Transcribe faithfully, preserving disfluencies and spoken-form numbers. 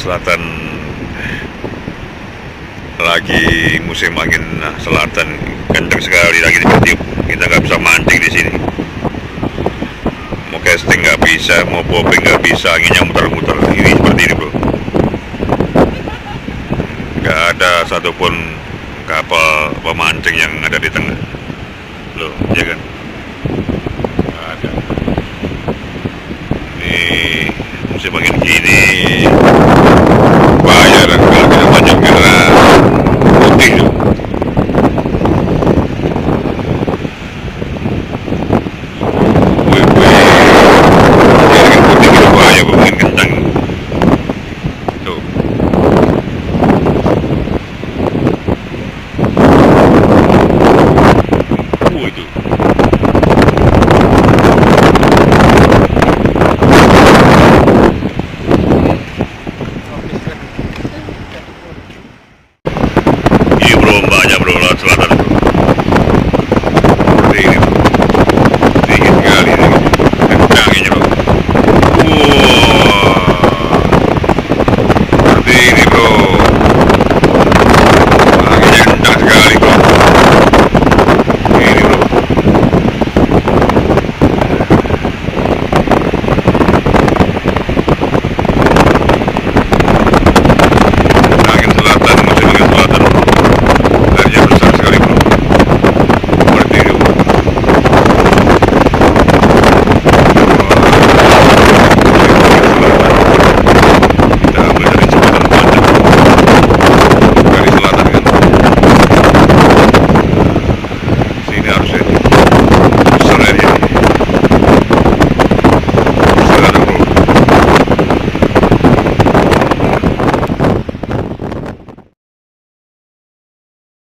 selatan lagi musim angin selatan kencang sekali lagi bertiup. Kita nggak bisa mancing di sini. Mau casting nggak bisa, mau bobbing nggak bisa, anginnya muter-muter. Ini seperti ini bro. Nggak ada satupun kapal pemancing yang ada di tengah. Loh, ya kan? Nggak ada. Ini musim angin gini.